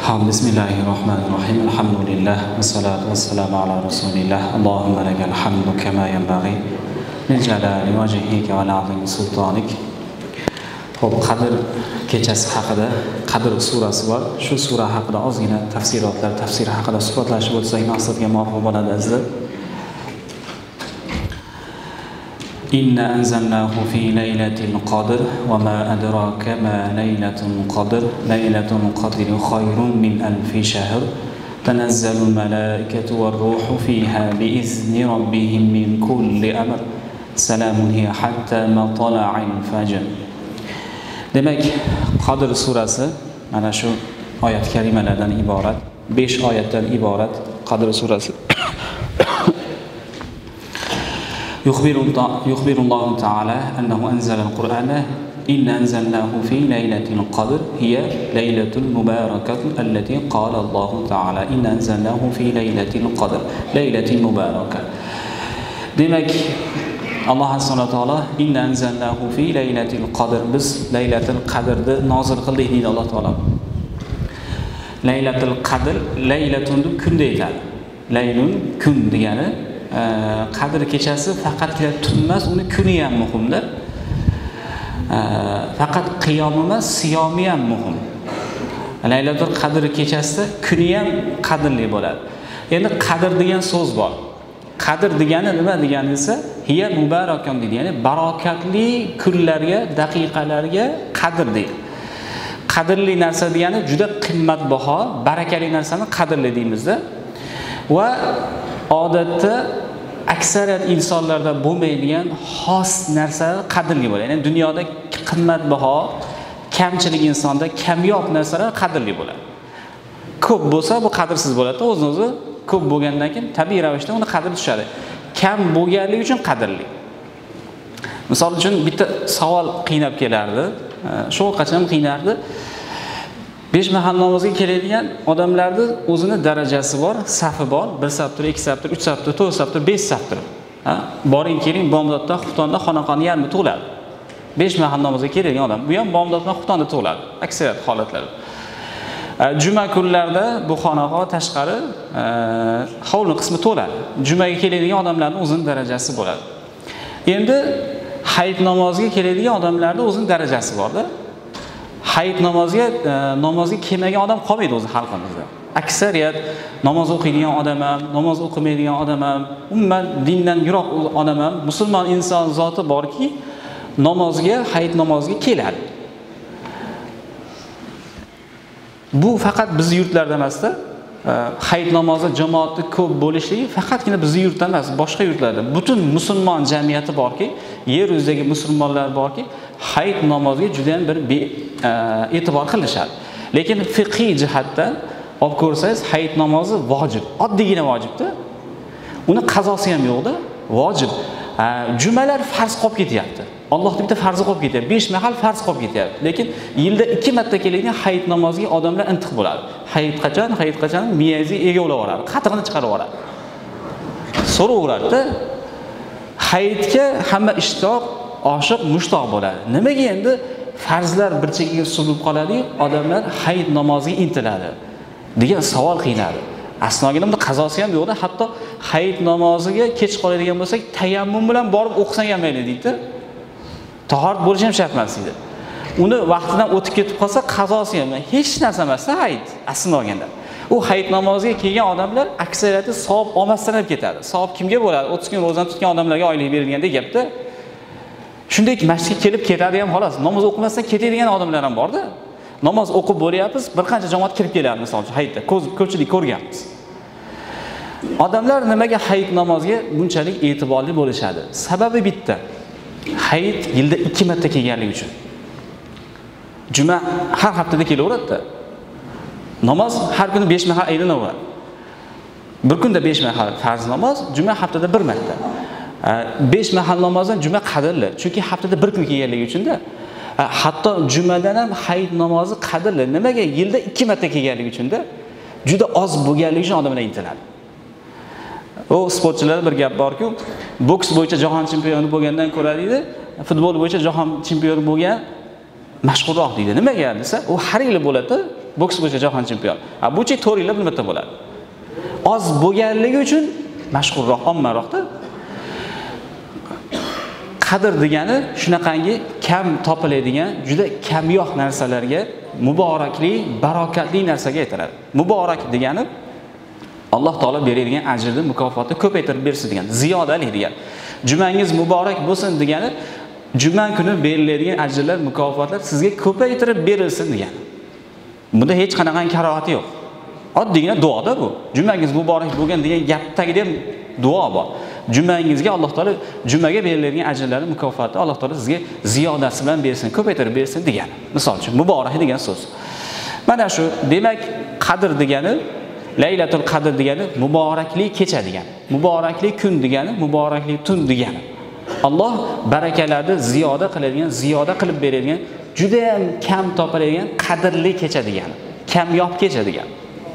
Bismillahirrahmanirrahim. Elhamdülillah ve salatu vesselamu ala Resulillah. Allahümme lekel hamdu kema yenbaghi min celali vecihike ve azimi sultanik. Hop, Qadr kechasi haqida, Qadr surasi bor. Shu sura haqida ozgina tafsirotlar, tafsir haqida suhbatlashib o'tsak maqsadga muvofiq bo'ladi azizlar. İnna enzelnahu fi leyletil qadr ve ma adraka ma leyletul qadr. Leyletul qadri hayrun min alfi şehr. Tenezzelul melaiketu ve ruhu fiha biizni rabbihim min kulli amr. Selamun hiya hatta matla'il fajr. Demek Qadr surasi mana shu oyat karimalardan iborat, 5 oyatdan iborat Qadr surasi. يخبر الله تعالى أنه أنزل القرآن إن أنزلناه في ليلة القدر هي ليلة المباركة التي قال الله تعالى إن أنزلناه في ليلة القدر ليلة مباركة. Demek Allah subhanahu wa ta'ala إن أنزلناه في ليلة القدر biz Laylatul Qadrni nozil qildik deydi Alloh taolo. Laylatul Qadr laylatun kun deyiladi. Laylun kun degani Qadr kechasi faqatgina tun emas, uni kuni ham muhimdir. Faqat qiyomi emas, siyomi ham muhim. Laylatul Qadr kechasida kuni ham qadrli bo'ladi. Endi qadr degan so'z bor. Qadr degani nima degani esa hiya mubarakon deydi. Ya'ni barokatli kunlarga, daqiqalarga qadr deydi. Qadrli narsa degani juda qimmatbaho, barakali narsani qadrli deymizda. Va odatda aksariyat insonlarda bo'lmaydigan xos narsa qadrli bo'ladi. Ya'ni dunyoda qimmatbaho, kamchilik insonda kamyob narsalar qadrli bo'ladi. Ko'p bo'lsa bu qadrsiz bo'ladi. O'z-o'zi ko'p bo'lgandan keyin tabiiy ravishda uni qadri tushadi. Kam bo'lganligi uchun qadrli. Misol uchun bitta savol qiynab kelardi. Shu qachon qiynardi? 5 mahal namozga keladigan odamlarda o'zini darajasi bor, safi bor. 1 safdir, 2 safdir, 3 safdir, 4 safdir, 5 safdir. Boring keling, bomdodda, xuftonda xonaqoni yarmi to'ladi. 5 mahal namozga keladigan odam, bu ham bomdodda, xuftonda to'ladi. Aksariyat holatlarda. Juma kunlarda bu xonaqo tashqari hovli qismi to'ladi. Jumaga keladigan odamlarning o'zining darajasi bo'ladi. Endi hayit namoziga keladigan odamlarda o'zining darajasi bor-da. Hayit namozga kelmagan odam qolmaydi o'zi xalqimizda. Aksariyat namoz o'qiydigan odam ham, namoz o'qimaydigan odam ham, umuman dindan yiroq odam ham, musulmon inson zoti borki, hayit namoziga keladi. Bu faqat bizning yurtlarda emas-da. Hayit namozi jamoatda ko'p bo'lishligi faqatgina bizning yurtda emas, boshqa yurtlarda. Butun musulmon jamiyati borki, yer yuzidagi musulmonlar borki, hayit namoziga juda ham bir e'tibor qilishadi. Lekin fiqhiy jihatdan olib ko'rsangiz, hayit namozi vojib, oddiygina vojibda. Uni qazosi ham yo'qda, vojib. Jumalar farz qolib ketyapti. Allohning bitta farzi qolib ketyapti. 5 mahal farz qolib ketyapti. Lekin yilda 2 marta keladigan hayit namoziga odamlar intiq bo'ladi. Hayit qachon miyazi egolab oladi, qatig'ini chiqarib oladi. So'raveradi-da. Hayitga hamma ishtoq, oshiq, mushtoq bo'ladi. Nimaga endi farzlar bir chekkaga surilib qoladi, odamlar hayit namoziga intiladi degan savol qiynadi. Asnoga nima qazosi ham yo'qda, hatto hayit namoziga kech qoladigan bo'lsak, tayammum bilan borib o'qisan ham mayli deydi. Tahorat bo'lishi ham shart emas deydi. Uni vaqtidan o'tib ketib qolsa, qazosi ham hech narsa emas-da hayit aslida olganda. U hayit namoziga kelgan odamlar aksariyati savob olmasdan ham ketadi. Savob kimga bo'ladi? 30 kun ro'zani tutgan odamlarga oylik berilganda gapda. Shunday masjidga kelib ketadi ham xolos. Namoz o'qimasdan ketadigan odamlar ham bor-da. Namoz o'qib bo'lyapmiz, bir qancha jamoat kirib keladi misol uchun hayitda. Ko'pchilik ko'rganmiz. Odamlar nimaga hayit namoziga bunchalik e'tiborli bo'lishadi? Sababi bitta. Hayit yilda 2 marta kelganligi uchun. Juma har haftada kelaveradi-da. Namoz har kuni 5 mahal aylanaveradi. Bir kunda 5 mahal farz namoz, juma haftada 1 marta. 5 mahal namozdan juma qadrli, chunki haftada 1 kun kelganligi uchun-da. Hatto jumadan ham hayit namozi qadrli. Nimaga? Yilda 2 marta kelganligi uchun-da. Juda oz bo'lganligi uchun odamlar intiladi. O sportchilar bir gap borku, boks bo'yicha jahon chempioni bo'lgandan ko'ra deydi, futbol bo'yicha jahon chempioni bo'lgan mashhurroq deydi. Nimaga desa, u har yili bo'ladi. boks bo'yicha jahon chempioni. Bu 4 yilda bir marta bo'ladi. Oz bo'lganligi uchun mashhurroq, ommaroqda. Qadr degani shunaqangi kam topiladigan, juda kamyoq narsalarga muborakli, barokatli narsaga aytiladi. Muborak degani Alloh taolo beradigan ajrni, mukofotni ko'paytirib bersin degan, ziyodali degan. Jumangiz muborak bo'lsin degani, juma kuni beriladigan ajrlar, mukofotlar sizga ko'paytirib berilsin degan. Bunda hech qanaqa karohati yo'q. Oddiygina duoda bu. Jumangiz muborak bo'lgan degan gapdagida ham duo bor. Jumangizga Alloh taolo jumaga beriladigan ajrlarni, mukofotni Alloh taolo sizga ziyodasi bilan bersin, ko'paytirib bersin degan. Misol uchun muborak degan so'z. Mana shu, demak, qadr degani, Laylatul Qadr degani muborakli kecha degani. Muborakli kun degani, muborakli tun degani. Alloh barakalarni ziyoda qiladigan, ziyoda qilib beradigan, juda ham kam topiladigan qadrli kecha degani. Kamyob kecha degani.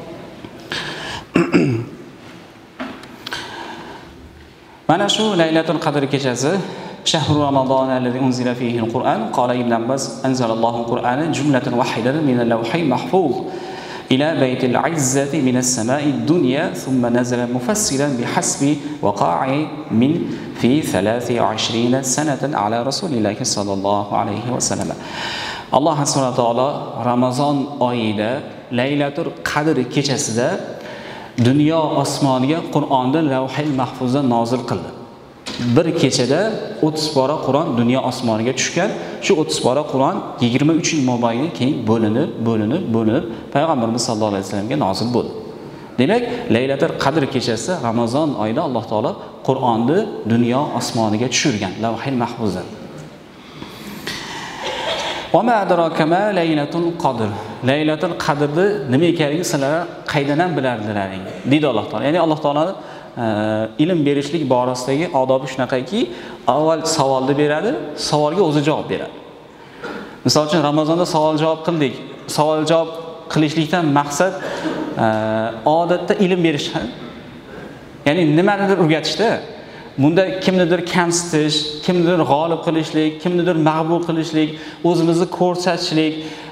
Mana shu Laylatul Qadr kechasi Shahru Ramazon allazi unzila fihi al-Qur'an qala Ibn Abbas anzalallohu al-Qur'ana jumlatan wahidatan min al-lawhil mahfuz ila baytil izzati min as-sama'i ad-dunya thumma nazala mufassilan bihasbi waqa'i min fi 23 sanatan ala rasulillahi sallallohu alayhi wa sallam. Alloh subhanahu va taolo Ramazon oyida Laylatul Qadr kechasida dunyo osmoniga Qur'onni Lavhil Mahfuzda nozil qildi. Bir kechada 30 pora Qur'on dunyo osmoniga tushgan. Shu 30 pora Qur'on 23 yil mobaynida keyin bo'linib payg'ambarimiz sollallohu alayhi vasallamga nozil bo'ldi. Demak, Laylatul Qadr kechasi Ramazon oyida Alloh taolo Qur'onni dunyo osmoniga tushirgan Lavhil Mahfuzda. Va ma adraka ma Laylatul Qadr. Laylatul Qadrni nima ekanligini sizlar qaydan ham bilardilaring, deydi Alloh taolo. Ya'ni Alloh taolo ilm berishlik borasidagi odobi shunaqaki, avval savolni beradi, savolga o'zi javob beradi. Misol uchun Ramazonda savol-javob qildik. Savol-javob qilishlikdan maqsad odatda ilm berish. Ya'ni nimanidir o'rgatishda. Bunda kimnidir kamsitish, kimnidir g'olib qilishlik, kimnidir mag'lub qilishlik, o'zimizni ko'rsatishlik,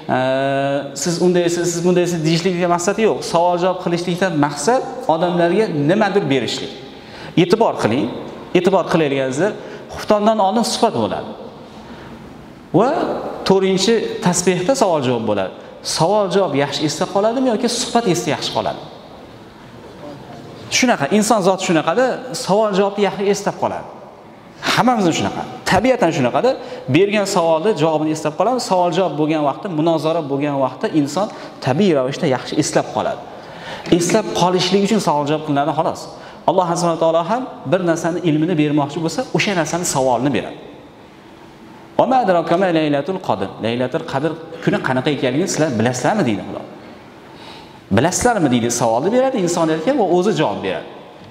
siz undaysiz, siz bundaysiz deyishlikdan maqsad yo'q. Savol-javob qilishlikdan maqsad odamlarga nimadir berishlik. E'tibor qiling. E'tibor qilayotganingizda xuftondan oldin suhbat bo'ladi. Va 4-tasbehda savol-javob bo'ladi. Savol-javob yaxshi esda qoladimi yoki suhbat esda yaxshi qoladi? Shunaqa, inson zoti shunaqada, savol-javobni yaxshi eslab qoladi. Hammamiz shunaqa. Tabiatan shunaqada, bergan savolni javobini eslab qoladi. Savol-javob bo'lgan vaqtda, munozara bo'lgan vaqtda inson tabiiy ravishda yaxshi eslab qoladi. Eslab qolishlik uchun savol-javob qilinadi xolos. Alloh subhanahu va taolo ham bir narsani ilmini bermoqchi bo'lsa, o'sha narsani savolni beradi. Va ma adraka ma Laylatul Qadr. Laylatul Qadr kuni qanaqa ekanligini sizlar bilasizlarmi deydi Xudo. Bilasizlarmi deydi, savolni beradi insoniyatga va o'zi javob beradi.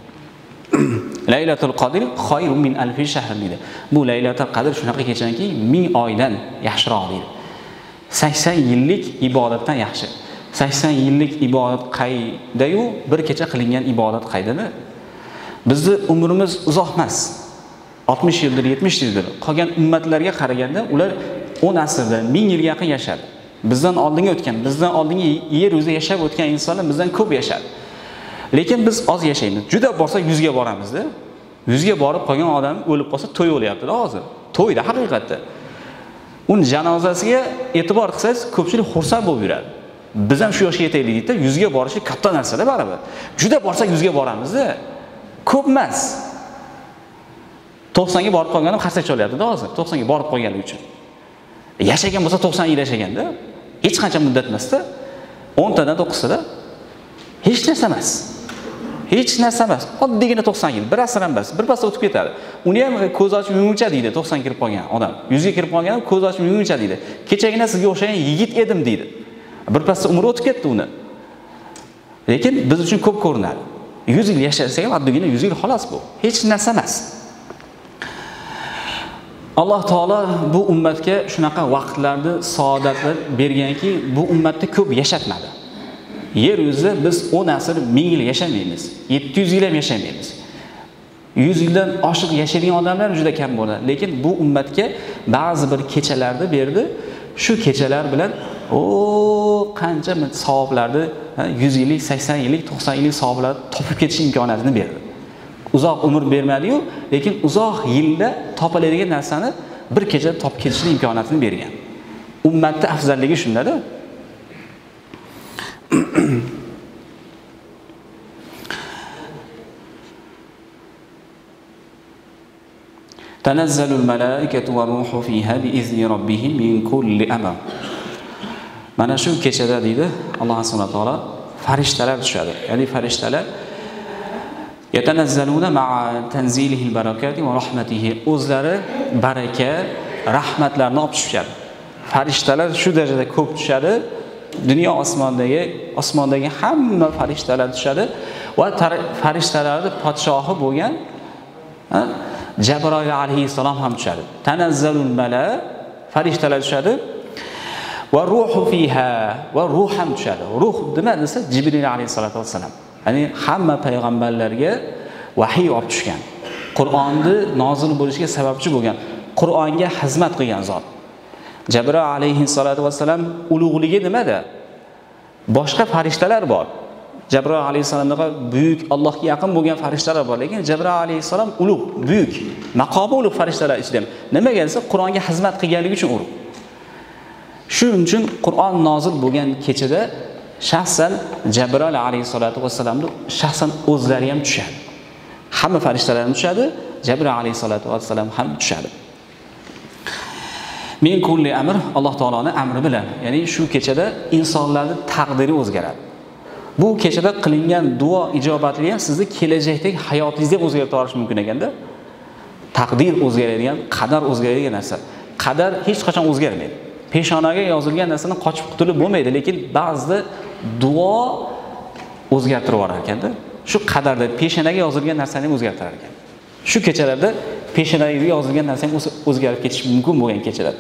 Laylatul Qadr khayrun min alfi shahr deydi. Bu Laylatul Qadr shunaqa kechaki 1000 oydan yaxshiroq deydi. 80 yillik ibodatdan yaxshi. 80 yillik ibodat qayda-yu, bir kecha qilingan ibodat qaydami? Bizni umrimiz uzoq emas. 60 yildir, 70 yildir. Qolgan ummatlarga qaraganda ular 10 asrda, 1000 yilga yaqin yashadi. Bizdan oldinga o'tgan, bizdan oldingi yer yuzida yashab o'tgan insonlar bizdan ko'p yashadi. Lekin biz oz yashaymiz. Juda borsa 100 ga boramiz-da. 100 ga borib qolgan odam o'lib qolsa to'y bo'lyapti-da hozir. To'yda haqiqatda. Uni janozasiga e'tibor qilsangiz, ko'pchilik xursand bo'lib yuradi. Biz ham shu yoshga yetaylik deydi, 100 ga borish katta narsa-da baribir. Juda borsak 100 ga boramiz-da. Ko'p emas. 90 ga borib qolganim qarsak cholyapti-da hozir. 90 ga borib qolganligi uchun. Yashagan bo'lsa 90 yil yashaganda, hech qancha muddat emasda, 10 tadan 9 tada hech narsa emas. Hech narsa emas. Oddiygina 90 yil, bir asr emas, bir pasda o'tib ketadi. Uni ham ko'z ochib yumguncha deydi 90 kirib qolgan odam. 100 ga kirib qolgan ko'z ochib yumguncha deydi. Kechagina sizga o'xshagan yigit edim deydi. Bir pasda umri o'tib ketdi uni. Lekin biz uchun ko'p ko'rinadi. 100 yil yashasak ham oddiygina 100 yil xolos bu. Hech narsa emas. Alloh taolo bu ummatga shunaqa vaqtlarni, saodatlar berganki, bu ummatni ko'p yashatmadi. Yer yuzida biz 10 asr 1000 yil yashamaymiz. 700 yil ham yashamaymiz. 100 yildan oshiq yashaydigan odamlar juda kam bo'ladi. Lekin bu ummatga ba'zi bir kechalarni berdi. Shu kechalar bilan o qancha savoblarni 100 yillik, 80 yillik, 90 yillik savoblarni topib ketish imkoniyatini berdi. Uzoq umr bermadi-yu, lekin uzoq yilda topiladigan narsani bir kechada topib ketishning imkoniyatini bergan. Ummatning afzalligi shunda-da. Tanazzalul malaikatu va ruhu fiha bi izni robbihim min kulli amr. Mana shu kechada deydi Alloh subhanahu va taolo farishtalar tushadi. Ya'ni farishtalar yatanazzaluna ma'a tanzilihil barakati va rahmatihi. O'zlari baraka, rahmatlarni olib tushadi. Farishtalar shu darajada ko'p tushadi. Dunyo osmondagi hamma farishtalar tushadi va farishtalarning podshohi bo'lgan Jabroil alayhissalom ham tushadi. Tanazzalul mala farishtalar tushadi. Va ruhu fiha va ruh ham tushadi. Ruh nima desa Jibril alayhissalatu vassalam. Ya'ni hamma payg'ambarlarga vahiy olib tushgan. Qur'onni nozil bo'lishiga sababchi bo'lgan, Qur'onga xizmat qilgan zot. Jabroil alayhissalatu vassalam ulug'ligi nimada? Boshqa farishtalar bor. Jabroil alayhissalomga buyuk, Allohga yaqin bo'lgan farishtalar bor, lekin Jabroil alayhissalom ulug', buyuk, maqomi ulug' farishtalar ichida. Nimaga desa Qur'onga xizmat qilganligi uchun ulug'. Shuning uchun Qur'on nozil bo'lgan kechada shaxsan Jabroil alayhissalatu vassalamni shaxsan o'zlari ham tushadi. Hamma farishtalar ham tushadi, Jabroil alayhissalatu vassalam ham tushadi. Min kulli amr, Alloh taoloning amri bilan, ya'ni shu kechada insonlarning taqdiri o'zgaradi. Bu kechada qilingan duo ijobatli ham sizni kelajakdagi hayotingizni o'zgartira olishi mumkin ekanda. Taqdir o'zgaradigan, qadar o'zgaradigan narsa. Qadar hech qachon o'zgarmaydi. Peshonaga yozilgan narsadan qochib qutulib bo'lmaydi, lekin ba'zida duo o'zgartirib yuborar ekanda. Shu qadarda peshonaga yozilgan narsani o'zgartirar ekan. Shu kechalarda peshonaga yozilgan narsani o'zgarib ketishi mumkin bo'lgan kechalar.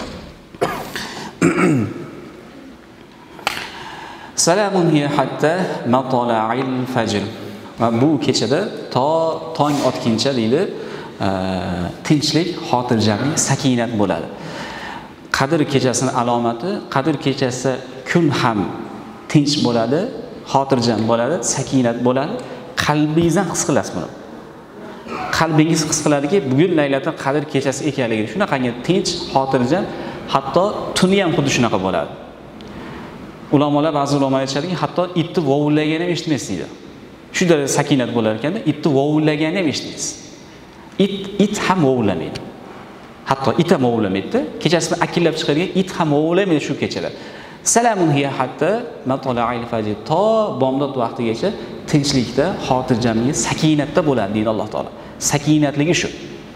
Salamun hiya hatta matla'il fajr. Va bu kechada to tong otguncha deydi, tinchlik, xotirjamlik, sakinat bo'ladi. Qadr kechasining alomati, Qadr kechasi kun ham tinch bo'ladi, xotirjam bo'ladi, sakinat bo'ladi. Qalbingizdan his qilasiz buni. Qalbingiz his qiladiki, bugun Laylatul Qadr kechasi ekanligini. Shunaqangi tinch, xotirjam, hatto tuni ham xuddi shunaqa bo'ladi. Ulamolar, ba'zi ulamolar aytadiki, hatto itni vovullagani ham eshitmaysiz deydi. Shu darajada sakinat bo'lar ekanda, itni vovullagani ham eshitmaysiz. It ham vovullamaydi. Hatto it ham vovullamaydi. Kechasini akillab chiqargan it ham vovullamaydi shu kechada. Salamun hiya hatta matla'il fajr. To bomdod vaqtigacha tinchlikda, xotirjamlikda, sakinatda bo'ladi deydi Alloh taolo. Sakinatligi shu.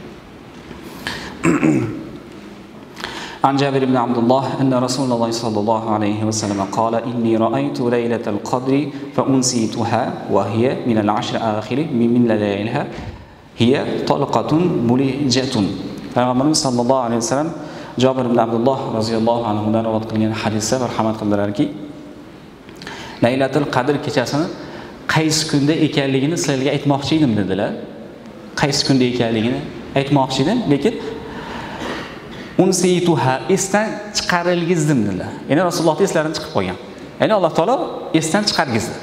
An Jabir ibn Abdullah anna Rasululloh sallallohu alayhi va sallam qala inni ra'aytu laylatal qadri fa unsituha wa hiya min al-ashr akhir min layliha hiya talqatun mulijatun. Payg'ambarimiz sallallohu alayhi va sallam Jabir ibn Abdullah roziyallohu anhu dan rivoyat qilgan hadisda marhamat qildilarki, Laylatul Qadr kechasini qaysi kunda ekanligini sizlarga aytmoqchi edim dedilar. Qaysi kunda ekanligini aytmoqchi edim, lekin unsituha esdan chiqarilgizdim dedilar. Ya'ni Rasululloh eslaridan chiqib qolgan. Ya'ni Alloh taolo esdan chiqargizdi.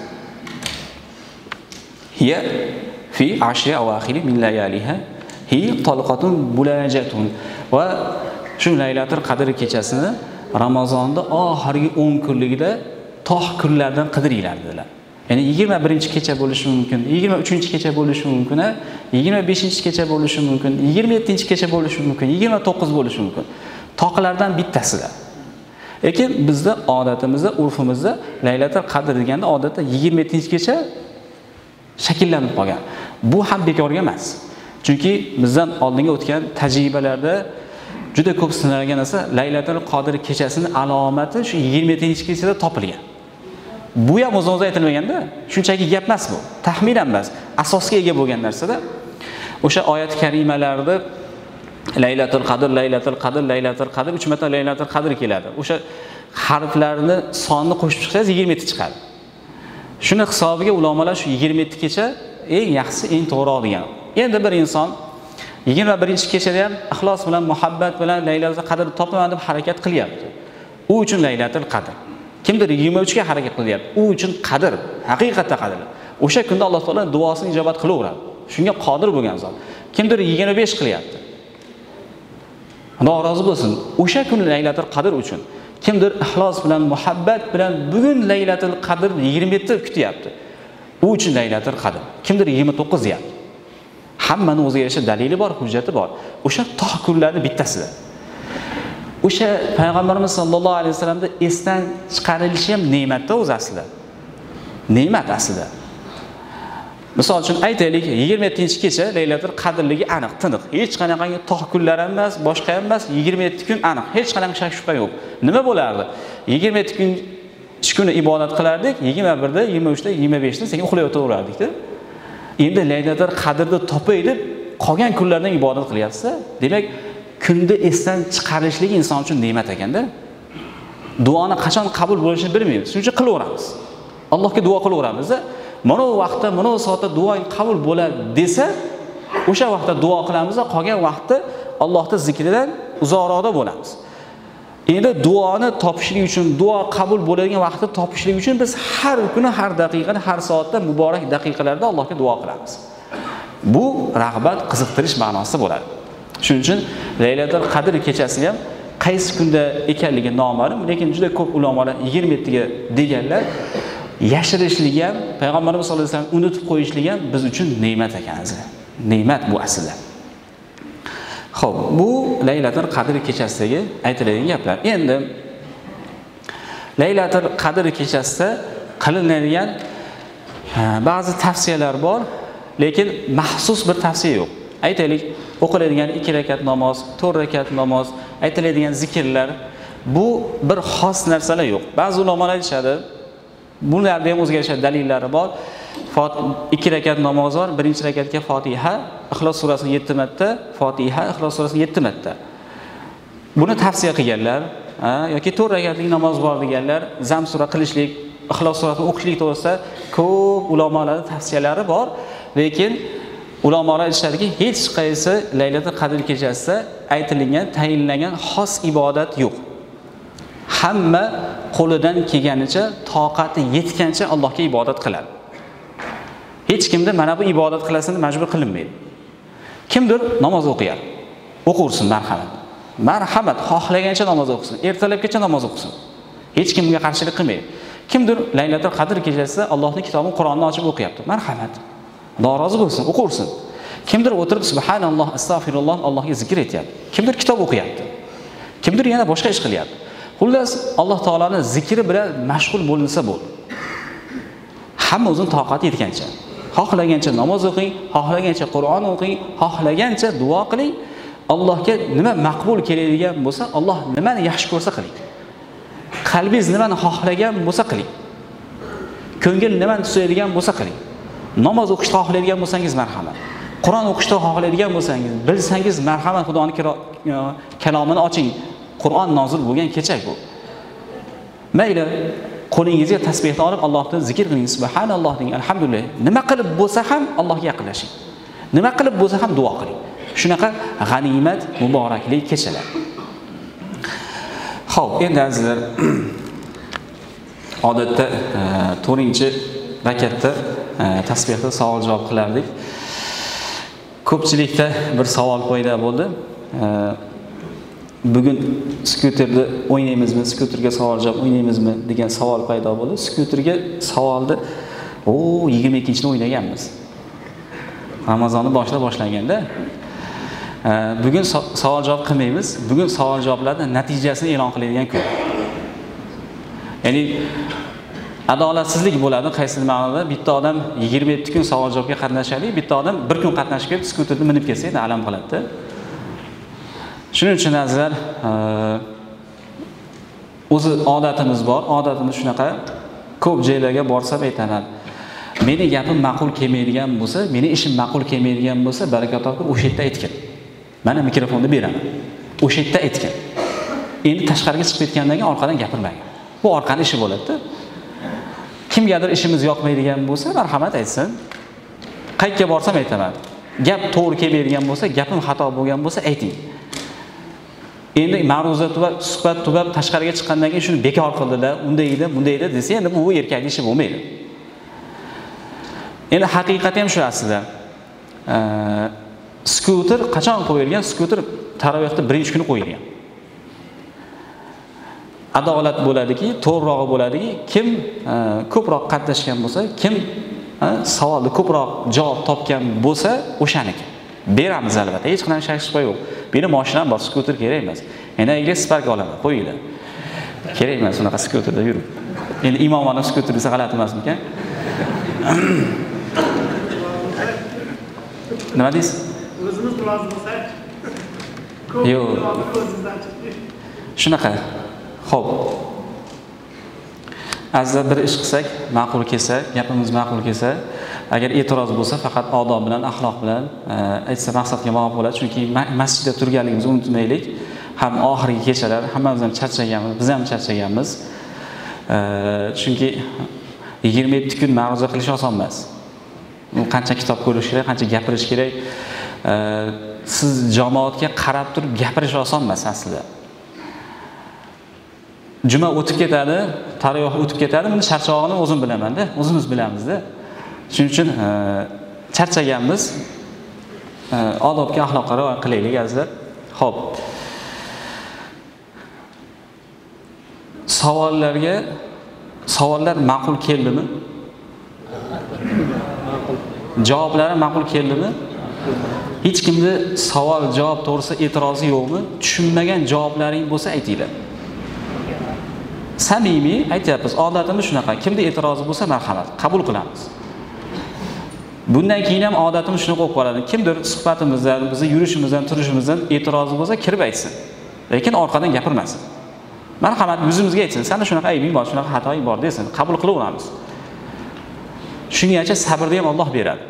Hiya fi ashri awakhir min layaliha hi talqatun bulajatun. Va shu Laylatul Qadr kechasini Ramazonda oxirgi 10 kunligida tog' kunlardan qidiringlar dedilar. Ya'ni 21-kecha bo'lishi mumkin, 23-kecha bo'lishi mumkin, 25-kecha bo'lishi mumkin, 27-kecha bo'lishi mumkin, 29 bo'lishi mumkin. Toqlardan bittasida. Lekin bizda odatimizda, urfimizda Laylatul Qadr deganda odatda 27-kecha shakllanib qolgan. Bu ham bekorga emas. Chunki bizdan oldingi o'tgan tajribalarda juda ko'p sinalgan narsa Laylatul Qadr kechasining alomati shu 27-kechada topilgan. Bu ham o'z-o'zidan aytilmaganda, shunchaki gap emas bu. Taxminan emas, asosga ega bo'lgan narsada o'sha oyat karimalarda Laylatul Qadr, Laylatul Qadr, Laylatul Qadr 3 marta Laylatul Qadr keladi. O'sha harflarni sonni qo'shib chiqsangiz 27 chiqadi. Shuni hisobiga ulamolar shu 27 kecha eng yaxshisi, eng to'g'ri degan. Endi bir inson 21-kechada ham ixlos bilan, muhabbat bilan Laylatul Qadr topaman deb harakat qilyapti. u uchun Laylatul Qadr. Kimdir 23 ga harakat qilyapti, u uchun qadr, haqiqatda qadr. O'sha kunda Alloh taolo duosini ijobat qilaveradi. Shunga qodir bo'lgan zot. Kimdir 25 qilyapti. Alloh rozi bo'lsin. O'sha kun Laylatul Qadr uchun. Kimdir ixlos bilan, muhabbat bilan bugun Laylatul Qadr 27 ta kutyapti. U uchun Laylatul Qadr. Kimdir 29 deyapti. Hammaning o'ziga yarasha dalili bor, hujjati bor. O'sha toh kunlarning bittasida. O'sha payg'ambarimiz sollallohu alayhi vasallamda esdan chiqarilishi ham ne'matda o'zi aslida. Ne'mat aslida. Misol uchun aytaylik, 27-kecha Laylatul Qadrligi aniq, tiniq. Hech qanaqangi toh kunlar emas, boshqa emas, 27 kun aniq. Hech qanaqangi shak shubha yo'q. Nima bo'lardi? 27 kun kuni ibodat qilardik, 21da, 23da, 25da sekin uxlayotgandik-da. Endi Laylatul Qadrni topay deb qolgan kunlardan ibodat qilyapsiz. Demak, kunda esdan chiqarishlik inson uchun ne'mat ekanda. Duoni qachon qabul bo'lishini bilmaymiz. Shuning uchun qilaveramiz. Allohga duo qilaveramiz. Mana bu vaqtda, mana bu soatda duoing qabul bo'ladi desa, o'sha vaqtda duo qilamiz va qolgan vaqtda Allohning zikridan uzoqroqda bo'lamiz. Endi duoni topishlik uchun, duo qabul bo'ladigan vaqtni topishlik uchun biz har kuni, har daqiqada, har soatda muborak daqiqalarda Allohga duo qilamiz. Bu rag'bat, qiziqtirish ma'nosida bo'ladi. Shuning uchun Laylatul Qadr kechasi ham qaysi kunda ekanligi noma'lum, lekin juda ko'p ulamolar 27 ga deganlar. Yashirishlik ham, payg'ambarimiz sollallohu alayhi vasallam unutib qo'yishlik ham biz uchun ne'mat ekan aslida. Ne'mat bu aslida. Xo'p, bu Laylatul Qadr kechasidagi aytiladigan gaplar. Endi Laylatul Qadr kechasida qilinadigan ba'zi tavsiyalar bor, lekin maxsus bir tavsiya yo'q. Aytaylik, o'qiladigan 2 rakat namoz, 4 rakat namoz, aytiladigan zikrlar, bu bir xos narsalar yo'q. Ba'zi ulamolar aytishadi, bularda ham o'ziga yarasha dalillari bor. 2 rakat namoz bor, birinchi rakatga Fotiha, Ixlos surasini 7 marta, Fotiha, Ixlos surasini 7 marta. Buni tavsiya qilganlar, yoki 4 rakatlik namoz bor deganlar, Zam sura qilishlik, Ixlos surasini o'qishlik to'g'risida ko'p ulamolarning tavsiyalari bor, lekin ulamolar aytishadiki, hech qaysi Laylatul Qadr kechasida aytilgan, tayinlangan xos ibodat yo'q. Hamma qo'lidan kelganicha, toqati yetgancha Allohga ibodat qiladi. Hech kimda mana bu ibodat qilasini majbur qilinmaydi. Kimdir namoz o'qiyadi. O'qirsin, marhamat. Marhamat, xohlagancha namoz o'qisin, ertalabgacha namoz o'qisin. Hech kimga qarshilik qilmaydi. Kimdir Laylatul Qadr kechasida Allohning kitobini, Qur'onni ochib o'qiyapti. Marhamat. Norozi bo'lsin, o'qirsin. Kimdir o'tirib subhanalloh, astag'firulloh, Allohga zikr etyapti. Kimdir kitob o'qiyapti. Kimdir yana boshqa ish qilyapti. Xullas, Alloh taolaning zikri bilan mashg'ul bo'linsa bo'ldi. Hamma o'zining toqati yetgancha. Xohlagancha namoz o'qing, xohlagancha Qur'on o'qing, xohlagancha duo qiling. Allohga nima maqbul keladigan bo'lsa, Alloh nimani yaxshi ko'rsa qiling. Qalbingiz nimani xohlagan bo'lsa qiling. Ko'ngil nimani tutadigan bo'lsa qiling. Namoz o'qishni xohlaydigan bo'lsangiz marhamat. Qur'on o'qishni xohlaydigan bo'lsangiz, bilsangiz marhamat, Xudoning kalomini oching. Qur'on nozil bo'lgan kecha bu. Mayli, qo'lingizga tasbihni olib Allohni zikr qiling, subhanalloh deng, alhamdulillah. Nima qilib bo'lsa ham Allohga yaqinlashing. Nima qilib bo'lsa ham duo qiling. Shunaqa g'animat, muborakli kechalar. Xo'p, endi azizlar, odatda 4-rakatda tasbihda savol-javob qilardik. Ko'pchilikda bir savol paydo bo'ldi. Bugun skuterda o'ynaymizmi, skuterga savol-javob o'ynaymizmi degan savol paydo bo'ldi. Skuterga savolni 22-ni o'ynaganmiz. Ramazonni boshlaganda. Bugun savol-javob qilmaymiz. Bugun savol-javoblarning natijasini e'lon qiladigan kun. Ya'ni adolatsizlik bo'ladi qaysi ma'noda? Bitta odam 27 kun savol-javobga qatnashadi, bitta odam 1 kun qatnashib kelib skuterda minib kelsa, alam qiladi. Shuning uchun azizlar, o'zi odatimiz bor. Odatimiz shunaqa, ko'p joylarga borsam aytaman. Meni gapim ma'qul kelmaydigan bo'lsa, meni ishim ma'qul kelmaydigan bo'lsa, barakat topib o'sha yerda aytgin. Mana mikrofonni beraman. O'sha yerda aytgin. Endi tashqariga chiqib ketgandan keyin orqadan gapirmagin. Bu orqaning ishi bo'ladi. Kimgadir ishimiz yoqmaydigan bo'lsa, marhamat aytsin. Qayerga borsam aytaman. Gap to'g'ri kelmaydigan bo'lsa, gapim xato bo'lgan bo'lsa ayting. Endi ma'ruza tugab, suhbat tugab tashqariga chiqqandan keyin shuni bekor qildilar, unday edi, bunday edi desa, endi bu erkakning ishi bo'lmaydi. Endi haqiqat ham shu aslida. Skuter qachon qo'yilgan? Skuter tarovehda birinchi kuni qo'yilgan. Adolat bo'ladiki, to'g'rirog'i bo'ladiki, kim ko'proq qatnashgan bo'lsa, kim savolni ko'proq javob topgan bo'lsa, o'shaniki. Beramiz albatta, hech qanday shak-shubha yo'q. Meni mashinam bor, skuter kerak emas. Endi agar Spark olaman, qo'yinglar. Kerak emas unaqa skuterda yurib. Endi Imomonov skuter desa g'alati emasmikan? Nima deysiz? O'zimiz lozim bo'lsa, yo'q. Shunaqa. Xo'p. Azizlar bir ish qilsak, ma'qul kelsa, gapimiz ma'qul kelsa, agar e'tiroz bo'lsa, faqat odob bilan, axloq bilan aytsa maqsadga muvofiq bo'ladi. Chunki masjidda turganligimizni unutmaylik. Ham oxirgi kechalar hammamiz ham charchaganmiz, biz ham charchaganmiz. Chunki 27 kun ma'ruza qilish oson emas. Qancha kitob ko'rish kerak, qancha gapirish kerak. Siz jamoatga qarab turib gapirish oson emas aslida. Juma o'tib ketadi, taroveh o'tib ketadi. Buni charchog'ini o'zim bilaman-da, o'zimiz bilamiz-da. Shuning uchun charchaganmiz. Odobga, axloqqa rioya qilaylik azizlar. Xo'p. Savollar ma'qul keldimi? Javoblari ma'qul keldimi? Hech kimda savol, javob to'g'risida e'tirozi yo'qmi? Tushunmagan javoblaring bo'lsa aytinglar. Samimiy aytyapmiz, odatimiz shunaqa. Kimda e'tirozi bo'lsa marhamat, qabul qilamiz. Bundan keyin ham odatimiz shunaqa bo'lib qoladi. Kimdir suhbatimizdan, bizning yurishimizdan, turishimizdan e'tirozi bo'lsa kirib aytsin. Lekin orqadan gapirmasin. Marhamat, yuzimizga aytsin. Senda shunaqa aybing bor, shunaqa xatoing bor desin. Qabul qilaveramiz. Shungacha sabrni ham Alloh beradi.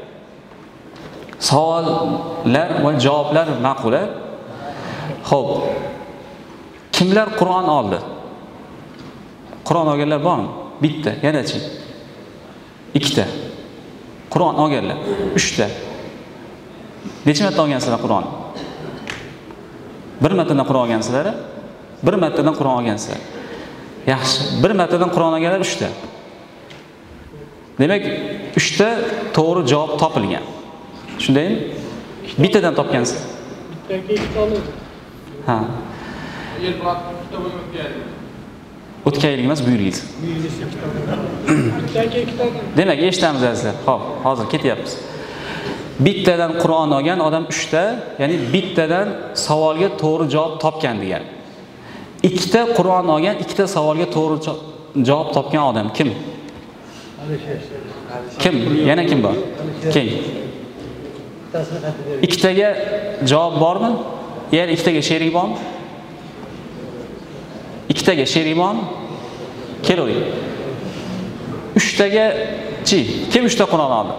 Savollar va javoblar ma'qul. Xo'p. Kimlar Qur'on oldi? Qur'on olganlar bormi? Bitta, yana-chi? Ikkita. Qur'on olganlar. 3 ta. Necha marta olgansizlar Qur'on? Bir martadan Qur'on olgansizlar? Bir martadan Qur'on olgansizlar. Yaxshi. Bir martadan Qur'on olganlar 3 ta. Demak, 3 ta to'g'ri javob topilgan. Shundaymi? Bittadan topgansiz. bittaga 2 ta oldi. Ha. O'tkaylik emas, buyurgingiz. Bittaga 2 ta. Demak, eshitamiz azizlar. Xo'p, hozir ketyapmiz. Bittadan Qur'on olgan odam 3 ta, ya'ni bittadan savolga to'g'ri javob topgan degan. 2 ta Qur'on olgan, 2 ta savolga to'g'ri javob topgan odam kim? Kim? Yana kim bor? Kim? Ikkitaga javob bormi? Ya'ni ikkitaga sherik bormi? Ikkitaga sherik bormi? Kelavering. 3 taga-chi, kim 3 ta Qur'on oldi?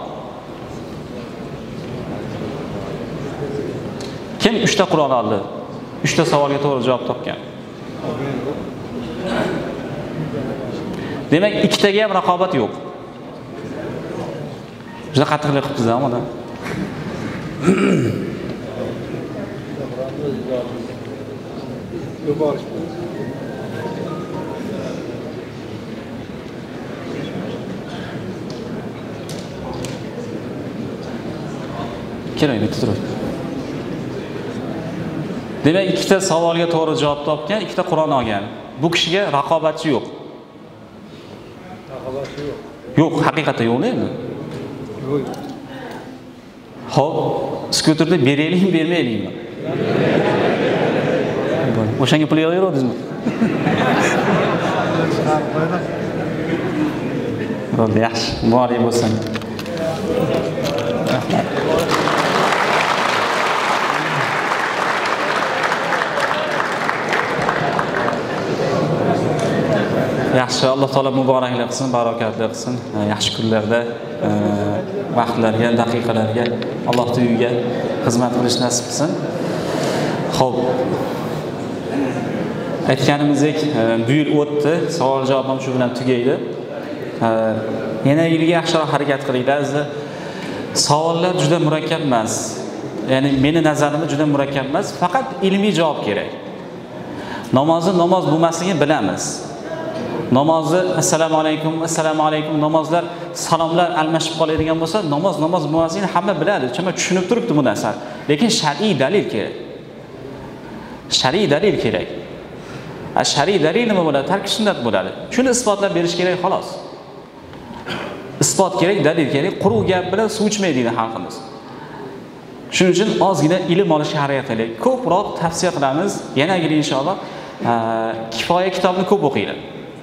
Kim 3 ta Qur'on oldi? 3 ta savolga to'g'ri javob topgan. Demak, ikkitaga ham raqobat yo'q. Juda qattiqlik qilibsiz ham odam. Keling, bitta turib. Demak, ikkita savolga to'g'ri javob topgan, ikkita Qur'on olgan. Bu kishiga raqobatchi yo'q. Raqobatchi yo'q. Yo'q, haqiqatan yo'qmi endi? Yo'q. Xo'p, skuterni beraylikmi, bermaylikmi? O'shanga pul yig'averadingizmi? Bo'ldi, yaxshi. Muborak bo'lsin. Yaxshi, Alloh taolo muboraklik qilsin, barokatli qilsin. Yaxshi kunlarda, vaqtlarga, daqiqalarga, Alloh uyiga xizmat qilish nasib qilsin. Xo'p. Aytganimizdek, bu yil o'tdi. Savol-javob ham shu bilan tugaydi. Yana yilga yaxshiroq harakat qilinglar. Savollar juda murakkab emas. Ya'ni meni nazarimda juda murakkab emas, faqat ilmiy javob kerak. Namozni namoz bo'lmasligini bilamiz. Namozni assalomu alaykum namozlar salomlar almashib qoladigan bo'lsa, namoz bo'lmasligini hamma biladi. Chunki tushunib turibdi bu narsani. Lekin shar'iy dalil kerak. Shar'iy dalil kerak. Shar'iy dalil nima bo'ladi? Tark sunnat bo'ladi. Shuni isbotlab berish kerak xolos. Isbot kerak, dalil kerak. Quruq gap bilan suv ichmaydi deydi xalqimiz. Shuning uchun ozgina ilm olishga harakat qilaylik. Ko'proq tavsiya qilamiz. Yanagina inshaalloh kifoya kitobini ko'p o'qinglar.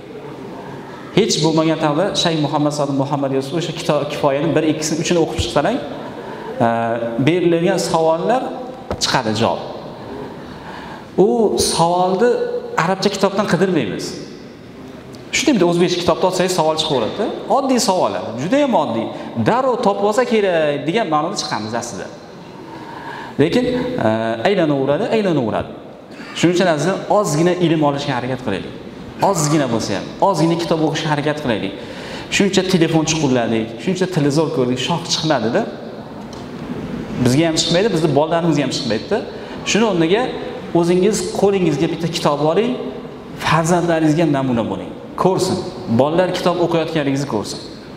Hech bo'lmagan taqdirda Shayx Muhammad Sodiq Muhammad Yusuf o'sha kifoyaning 1, 2, 3 ni o'qib chiqsang, berilgan savollar chiqadi javob. U savolni arabcha kitobdan qidirmaymiz. Shunday bitta o'zbekcha kitobda olsangiz savol chiqaveradi. Oddiy savollar, juda ham oddiy. Darrov topib olsa kerak degan ma'noda chiqamiz aslida. Lekin aylanaveradi. Shuning uchun azizlar ozgina ilm olishga harakat qilaylik. Ozgina bo'lsa ham, ozgina kitob o'qishga harakat qilaylik. Shuncha telefon chiqurladik, shuncha televizor ko'rdik, shoh chiqmadi-da. Bizga ham chiqmaydi, bizning bolalarimizga ham chiqmaydi-da. Shuni o'rniga o'zingiz qo'lingizga bitta kitob oling, farzandlaringizga namuna bo'ling. Ko'rsin. Bolalar kitob o'qiyotganingizni ko'rsin.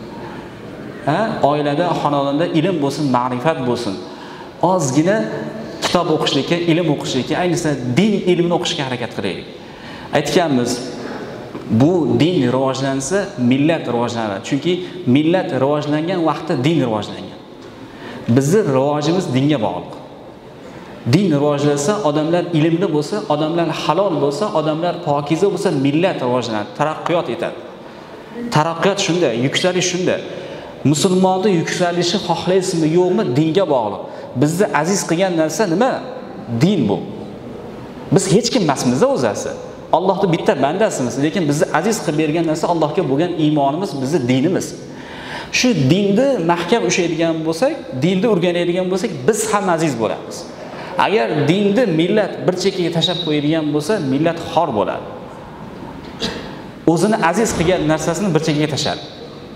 Oilada, xonadonda ilm bo'lsin, ma'rifat bo'lsin. Ozgina kitob o'qishlikka, ilm o'qishlikka, ayniqsa din ilmini o'qishga harakat qilaylik. Aytganmiz, bu din rivojlansa, millat rivojlanadi. Chunki millat rivojlangan vaqtda din rivojlangan. Bizning rivojimiz dinga bog'liq. Din rivojlansa, odamlar ilmli bo'lsa, odamlar halol bo'lsa, odamlar pokiza bo'lsa, millat rivojlanadi, taraqqiyot etadi. Taraqqiyot shunda, yuksalish shunda. Musulmonning yuksalishi xohlaysizmi, yo'qmi, dinga bog'liq. Bizni aziz qilgan narsa nima? Din bu. Biz hech kim emasmiz o'zasi. Allohning bitta bandasimiz, lekin bizni aziz qilib bergan narsa Allohga bo'lgan iymonimiz, bizning dinimiz. Shu dinni mahkam ushlaydigan bo'lsak, dinni o'rganadigan bo'lsak, biz ham aziz bo'lamiz. Agar dinni millat bir chekkaga tashlab qo'yadigan bo'lsa, millat xor bo'ladi. O'zini aziz qilgan narsasini bir chekkaga tashladi.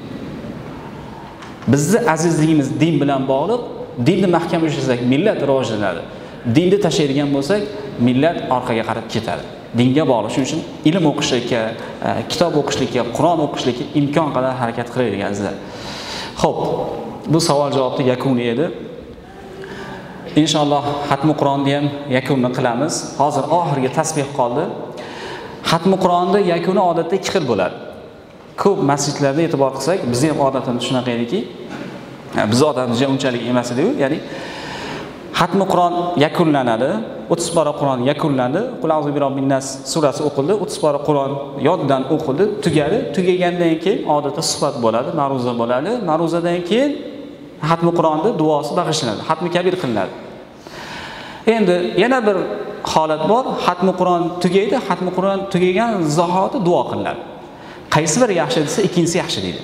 Bizning azizligimiz din bilan bog'liq. Dinni mahkam ushlasak, millat rivojlanadi. Dinni tashlaydigan bo'lsak, millat orqaga qarab ketadi. Dinga bog'liq. Shuning uchun ilm o'qishlikka, kitob o'qishlikka, Qur'on o'qishlikka imkon qadar harakat qilaylik azizlar. Xo'p, bu savol javobni yakuni edi. Inshaalloh xatmi Qur'onni ham yakunini qilamiz. Hozir oxirgi tasbih qoldi. Xatmi Qur'onni yakuni odatda 2 xil bo'ladi. Ko'p masjidlarda e'tibor qilsak, bizning ham odatimiz shunaqa ediki, biz odatimizga unchalik emas edi-ku, ya'ni xatmi Qur'on yakunlanadi, 30 pora Qur'on yakunlandi, Qul a'udhu bi robbin nas surasi o'qildi, 30 pora Qur'on yoddan o'qildi, tugadi. Tugagandan keyin odatda suhbat bo'ladi, ma'ruza bo'ladi. Ma'ruzadan keyin xatmi Qur'onni duosi bag'ishlanadi, xatmi kabir qilinadi. Endi yana bir holat bor, xatmi Qur'on tugaydi, xatmi Qur'on tugagan zahoti duo qilinadi. Qaysi biri yaxshi desa, ikkinchisi yaxshi deydi.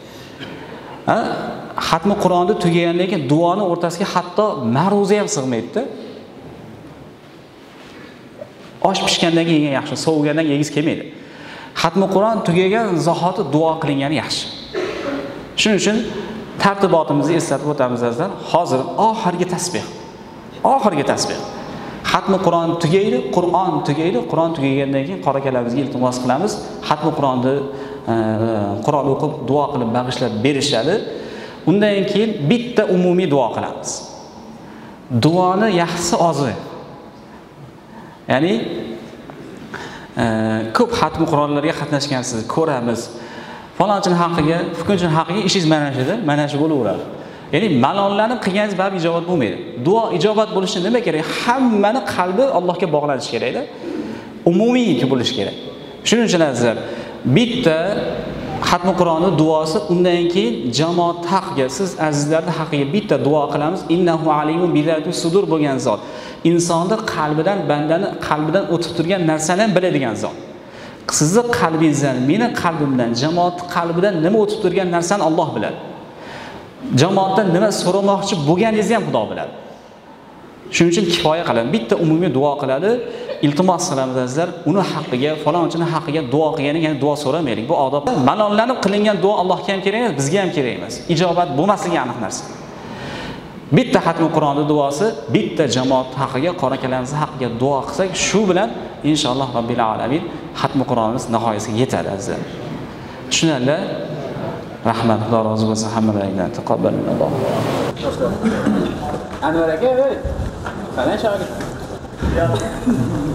Xatmi Qur'onni tugagandan keyin duoni o'rtasiga hatto ma'ruza ham sig'maydi-da. Osh pishgandan keyin yegan yaxshi, sovigandan keyin yegiz kelmaydi. Xatmi Qur'on tugagan zahoti duo qilingani yaxshi. Shuning uchun tartibotimizni eslatib o'tamiz azizlar. Hozir oxirgi tasbih. Oxirgi tasbih. Xatmi Qur'on tugaydi, Qur'on tugaydi. Qur'on tugagandan keyin qorakalamizga iltimos qilamiz. Xatmi Qur'onni Qur'on o'qib, duo qilib bag'ishlab berishadi. Undan keyin bitta umumiy duo qilamiz. Duoni yaxshisi ozi. Ya'ni ko'p xatmi Qur'onlarga qatnashgansiz, ko'ramiz. Falonchining haqqiga, fukunchining haqqiga ishingiz mana shu bo'laveradi. Ya'ni malonlanib qilganingiz baribir ijobat bo'lmaydi. Duo ijobat bo'lishi nima kerak? Hammani qalbi Allohga bog'lanishi kerak-da. Umumiy bo'lishi kerak. Shuning uchun azizlar, bitta xatmi Qur'onni duosi, undan keyin jamoat haqqiga, siz azizlarning haqqiga bitta duo qilamiz. Innahu alimun bizati sudur bo'lgan zot. Insonning qalbidan, bandani qalbidan o'tib turgan narsani ham biladigan zot. Sizning qalbingizdan, meni qalbimdan, jamoat qalbidan nima o'tib turgan narsani Alloh biladi. Jamoatdan nima so'ramoqchi bo'lganingizni ham Xudo biladi. Shuning uchun kifoya qiladi. Bitta umumiy duo qiladi. Iltimos qilamiz azizlar, uni haqqiga, falonchining haqqiga duo qilganing, ya'ni duo so'ramaylik. Bu odob. Malonlanib qilingan duo Allohga ham kerak emas, bizga ham kerak emas. Ijobat bo'lmasligi aniq narsa. Bitta xatmi Qur'onni duosi, bitta jamoat haqqiga, qorakalamiz haqqiga duo qilsak, shu bilan inshaalloh robbil alamin xatmi Qur'onimiz nihoyasiga yetadi azizlar. Tushunarli? Rahmat, Xudo rozi bo'lsin hammalaringdan. Taqabbalalloh. Anvar aka, qanday shogird?